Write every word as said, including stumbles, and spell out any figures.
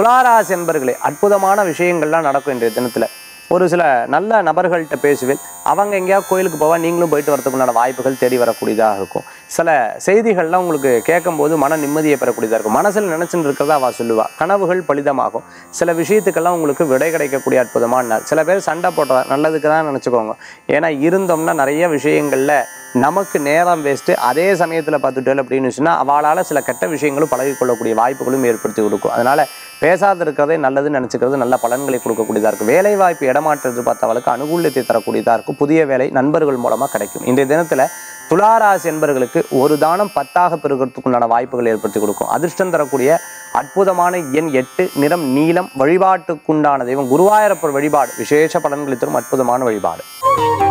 துளாராசி என்பர்களே, அற்புதமான விஷயங்கள்லாம் நடக்கும் இன்றைய தினத்தில். ஒரு சில நல்ல நபர்கள்ட்ட பேசுவேன், அவங்க எங்கேயாவது கோயிலுக்கு போவா, நீங்களும் போயிட்டு வரதுக்குண்டான வாய்ப்புகள் தேடி வரக்கூடியதாக இருக்கும். சில செய்திகள்லாம் உங்களுக்கு கேட்கும்போது மன நிம்மதியை பெறக்கூடியதாக இருக்கும். மனசில் நினச்சின்னு இருக்கிறதா அவள் சொல்லுவா, கனவுகள் பலிதமாகும். சில விஷயத்துக்கெல்லாம் உங்களுக்கு விடை கிடைக்கக்கூடிய அற்புதமான நாள். சில பேர் சண்டை போடுறா, நல்லதுக்கு தான் நினச்சிக்கோங்க. ஏன்னா இருந்தோம்னா நிறைய விஷயங்களில் நமக்கு நேரம் வேஸ்ட்டு. அதே சமயத்தில் பார்த்துட்டோம் அப்படின்னு சொன்னால் அவளால் சில கெட்ட விஷயங்களும் பழகிக்கொள்ளக்கூடிய வாய்ப்புகளும் ஏற்படுத்தி கொடுக்கும். அதனால் பேசாத இருக்கிறதே நல்லதுன்னு நினச்சிக்கிறது நல்ல பலன்களை கொடுக்கக்கூடியதாக இருக்கும். வேலை வாய்ப்பு இடமாற்றது பார்த்தவளுக்கு அனுகூலத்தை தரக்கூடியதாக இருக்கும். புதிய வேலை நண்பர்கள் மூலமாக கிடைக்கும். இன்றைய தினத்தில் துளாராசி என்பவர்களுக்கு ஒரு தானம் பத்தாக பெறுகிறதுக்குண்டான வாய்ப்புகள் ஏற்படுத்தி கொடுக்கும். அதிர்ஷ்டம் தரக்கூடிய அற்புதமான எண் எட்டு, நிறம் நீலம். வழிபாட்டுக்குண்டான தெய்வம் குருவாயூரப்பர் வழிபாடு விசேஷ பலன்களை தரும் அற்புதமான வழிபாடு.